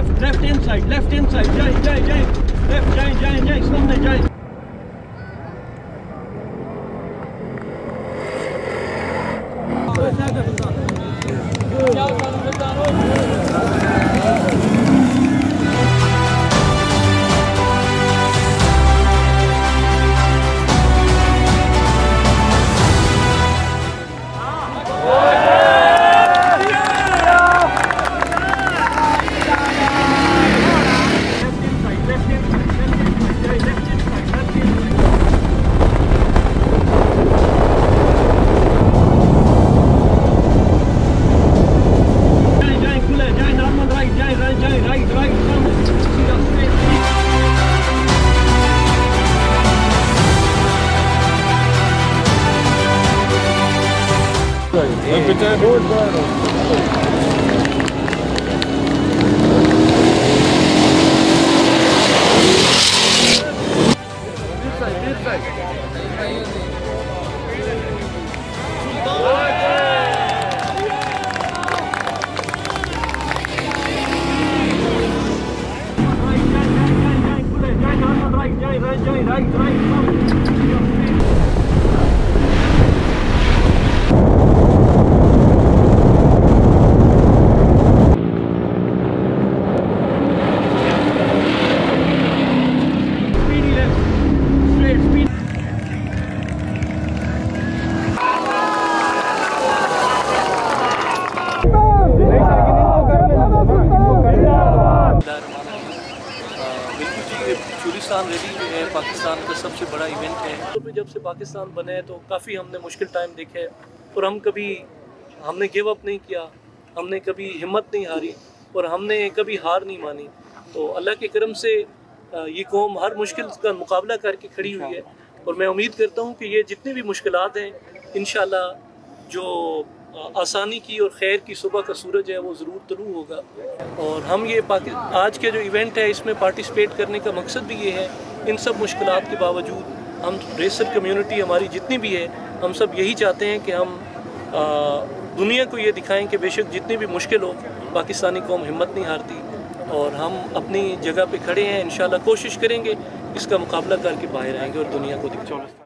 left inside, jai, left, jai, सामने jai. Cholistan rally जो है पाकिस्तान का सबसे बड़ा इवेंट है। तो जब से पाकिस्तान बने हैं तो काफ़ी हमने मुश्किल टाइम देखे हैं और हमने गिव अप नहीं किया, हमने कभी हिम्मत नहीं हारी और हमने कभी हार नहीं मानी। तो अल्लाह के करम से ये कौम हर मुश्किल का मुकाबला करके खड़ी हुई है और मैं उम्मीद करता हूँ कि ये जितनी भी मुश्किलात हैं इंशाल्लाह जो आसानी की और खैर की सुबह का सूरज है वो ज़रूर तलू होगा। और हम ये आज के जो इवेंट है इसमें पार्टिसिपेट करने का मकसद भी ये है, इन सब मुश्किलात के बावजूद हम रेसर कम्युनिटी हमारी जितनी भी है, हम सब यही चाहते हैं कि हम दुनिया को ये दिखाएं कि बेशक जितनी भी मुश्किल हो पाकिस्तानी कौम हिम्मत नहीं हारती और हम अपनी जगह पे खड़े हैं। इंशाल्लाह कोशिश करेंगे इसका मुकाबला करके बाहर आएंगे और दुनिया को दिखाएंगे।